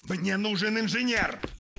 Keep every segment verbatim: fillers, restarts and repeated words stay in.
Мне нужен инженер!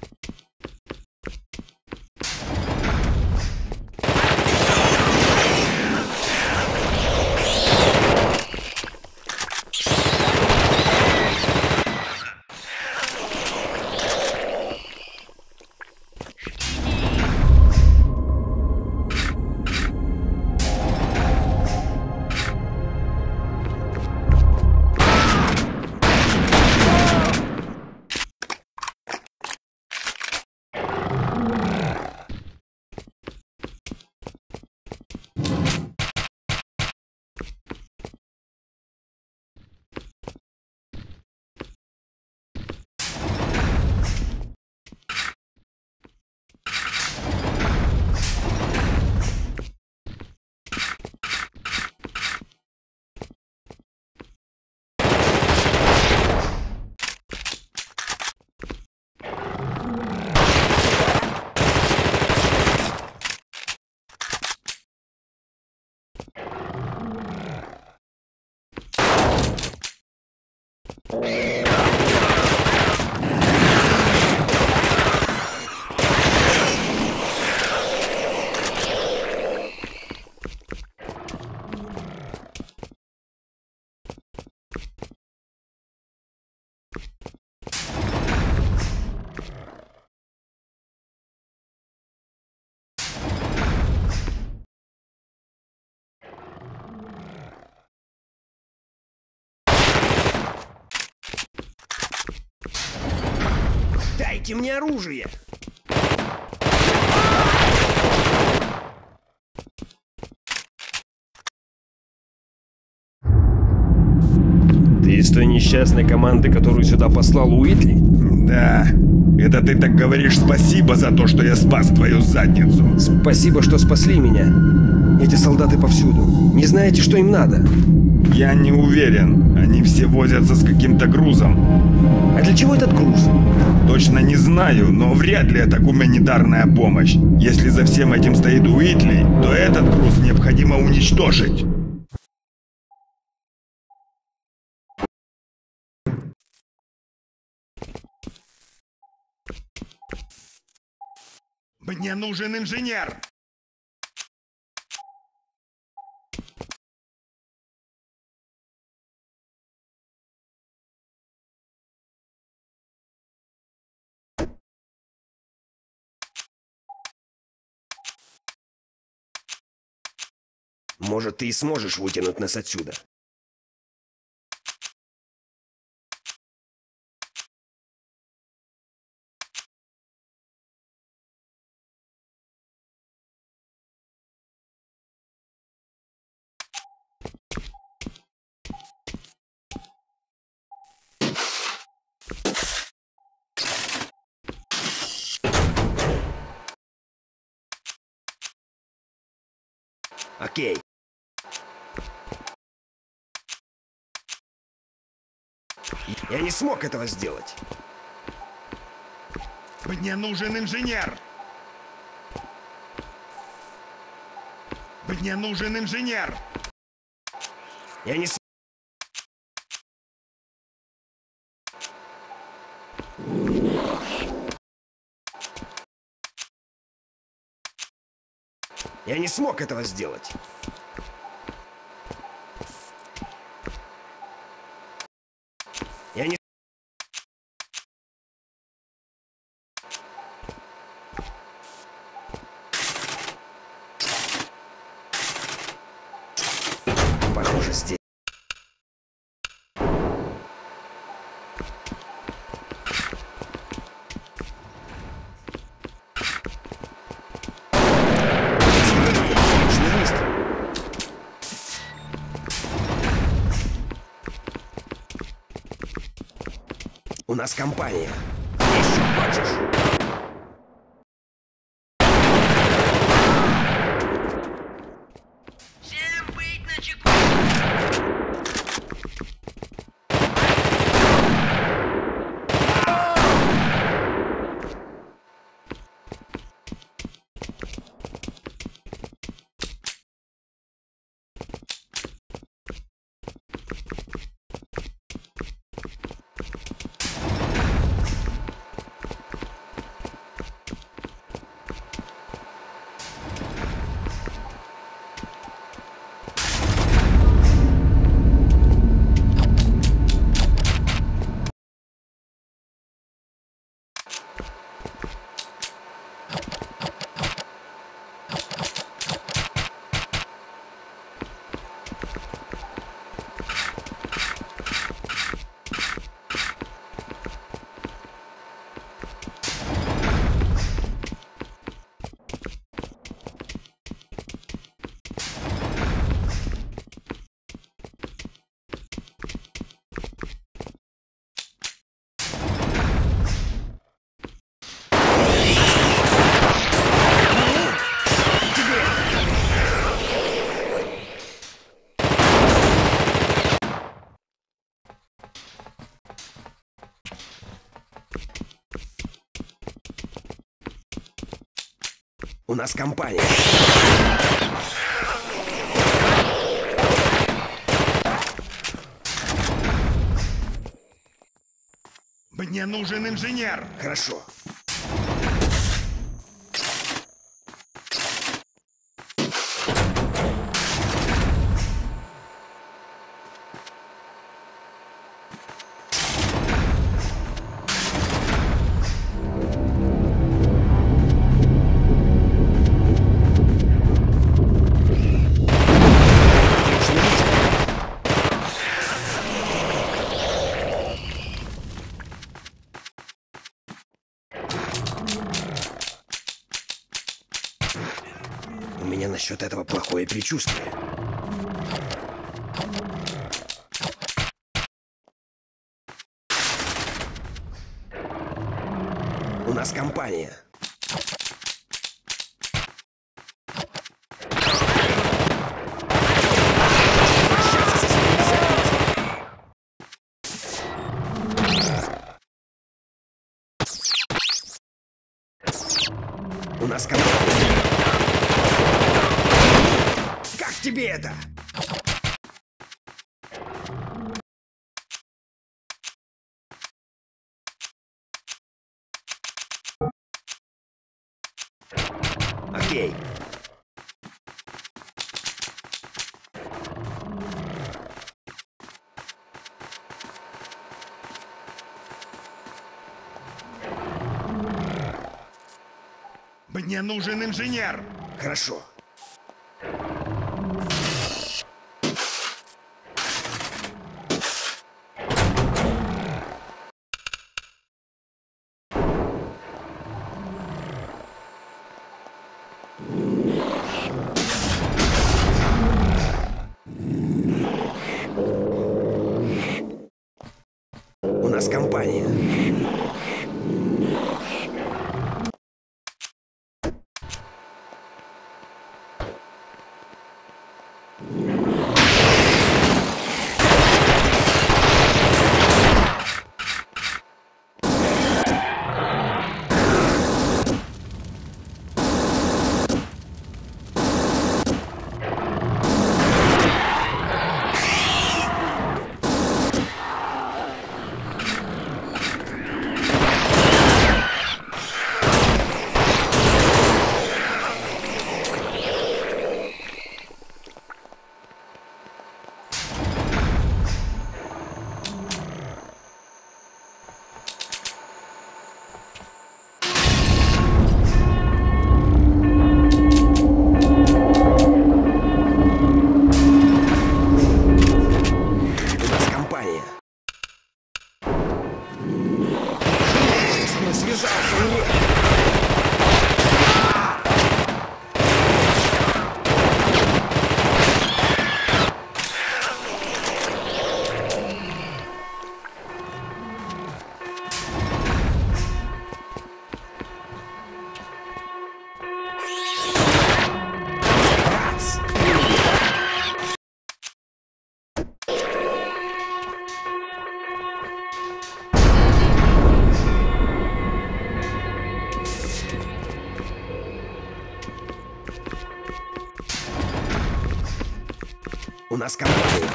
Дайте мне оружие! Ты из той несчастной команды, которую сюда послал Уитли? Да. Это ты так говоришь спасибо за то, что я спас твою задницу. Спасибо, что спасли меня. Эти солдаты повсюду. Не знаете, что им надо? Я не уверен. Они все возятся с каким-то грузом. А для чего этот груз? Точно не знаю, но вряд ли это гуманитарная помощь. Если за всем этим стоит Уитли, то этот груз необходимо уничтожить. Мне нужен инженер! Может, ты и сможешь вытянуть нас отсюда. Окей. Я не смог этого сделать. Мне нужен инженер! Мне нужен инженер! Я не смог. Я не смог этого сделать. Я не... Похоже, здесь... У нас компания. Еще хочешь? Всем быть начеку! У нас компания. Мне нужен инженер. Хорошо. У меня насчет этого плохое предчувствие. У нас компания. У нас компания. Как тебе это? Окей. Мне нужен инженер. Хорошо. У нас компания. У нас компания.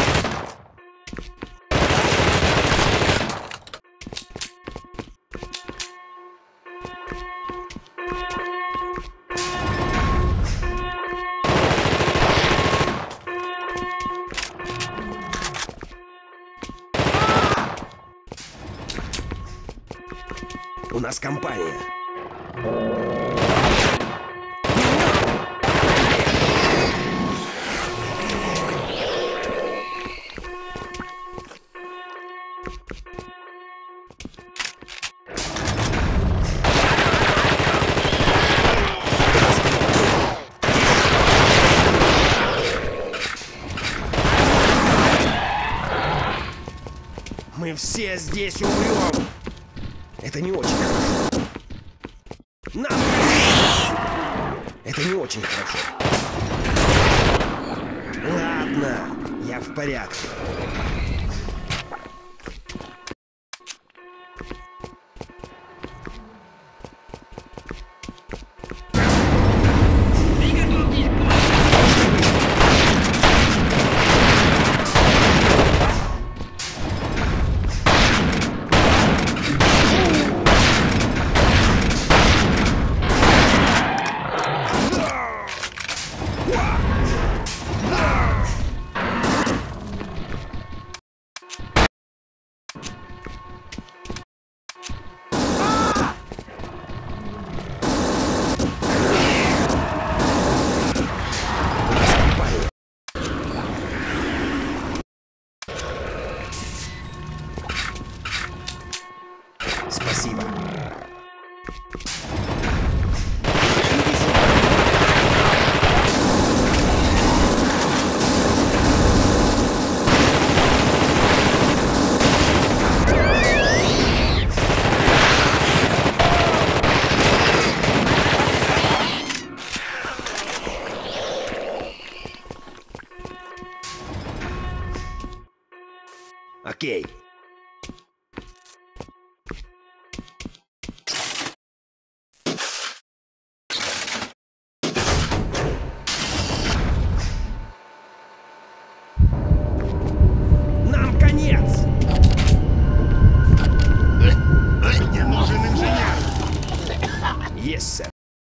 У нас компания. Мы все здесь умрем. Это не очень хорошо. Нам! Это не очень хорошо. Ладно, я в порядке. Спасибо. Окей. Нам конец! Мне нужен инженер. Есть, сэр.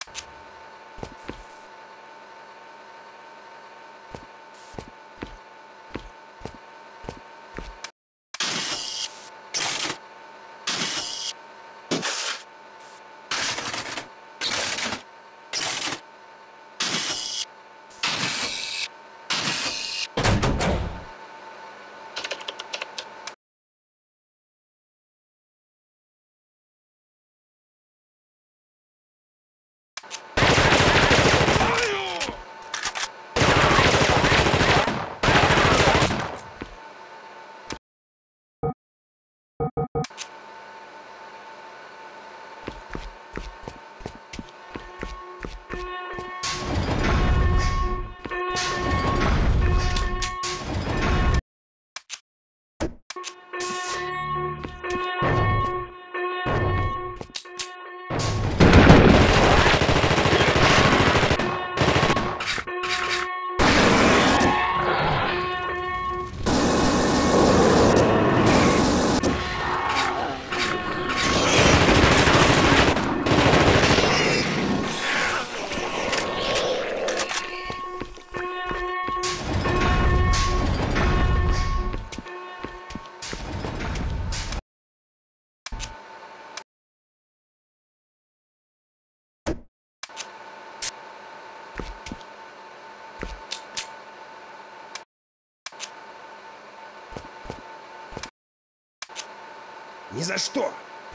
Ни за что!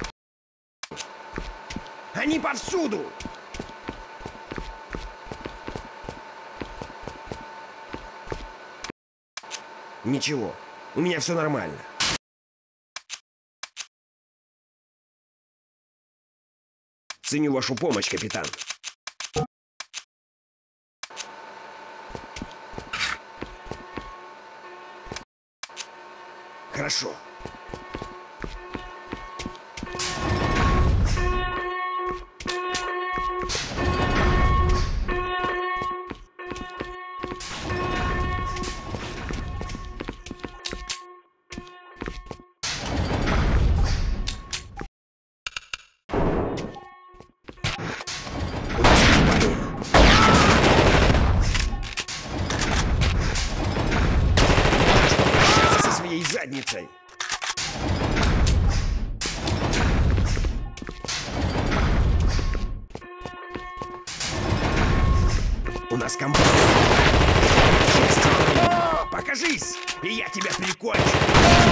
Они повсюду! Ничего, у меня все нормально. Ценю вашу помощь, капитан. Хорошо. Задницей. У нас компания. Покажись, и я тебя прикончу.